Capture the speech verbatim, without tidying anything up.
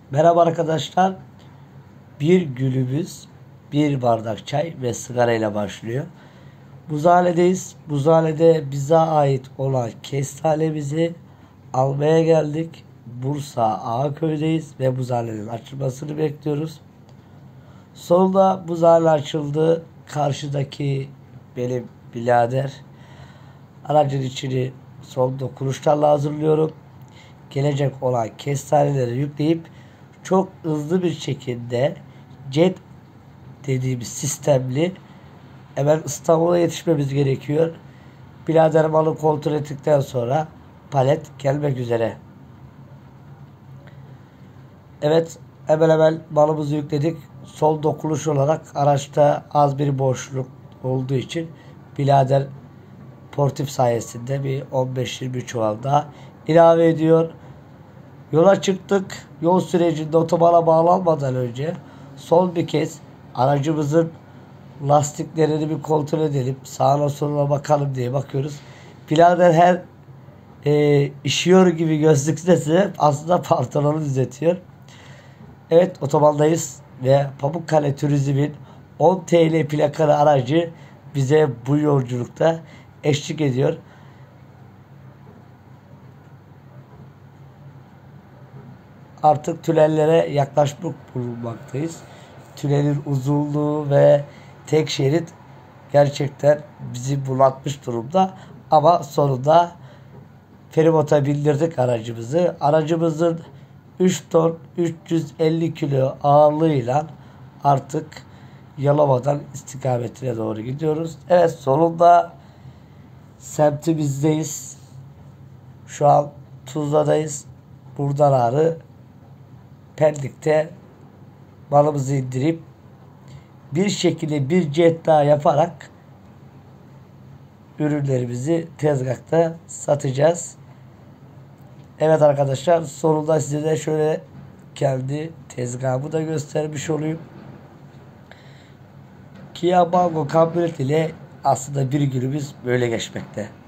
Merhaba arkadaşlar. Bir günümüz bir bardak çay ve sigara ile başlıyor. Buzhanedeyiz. Buzhanede bize ait olan kestanemizi almaya geldik. Bursa Ağaköy'deyiz ve buzhanenin açılmasını bekliyoruz. Sonunda buzhane açıldı. Karşıdaki benim birader. Aracın içini son dokunuşlarla hazırlıyorum. Gelecek olan kestaneleri yükleyip çok hızlı bir şekilde jet dediğimiz sistemli hemen İstanbul'a yetişmemiz gerekiyor. Birader malı kontrol ettikten sonra palet gelmek üzere. Evet, hemen hemen malımızı yükledik. Sol dokunuş olarak araçta az bir boşluk olduğu için birader portif sayesinde bir on beş yirmi çuval daha ilave ediyor. Yola çıktık. Yol sürecinde otobana bağlanmadan önce son bir kez aracımızın lastiklerini bir kontrol edelim. Sağına soluna bakalım diye bakıyoruz. Birader her e, işiyor gibi gözlükse aslında pantolonu düzeltiyor. Evet, otobandayız ve Pamukkale Turizm'in on TL plakalı aracı bize bu yolculukta eşlik ediyor. Artık tünellere yaklaşmak bulunmaktayız. Tünelin uzunluğu ve tek şerit gerçekten bizi bunaltmış durumda. Ama sonunda feribota bindirdik aracımızı. Aracımızın üç ton üç yüz elli kilo ağırlığıyla artık Yalova'dan istikametine doğru gidiyoruz. Evet, sonunda semtimizdeyiz. Şu an Tuzla'dayız. Buradan ağrı Pendik'te malımızı indirip bir şekilde bir cet daha yaparak ürünlerimizi tezgahta satacağız. Evet arkadaşlar, sonunda size de şöyle kendi tezgahımı da göstermiş olayım. Kia Mango kamyonet ile aslında bir günümüz böyle geçmekte.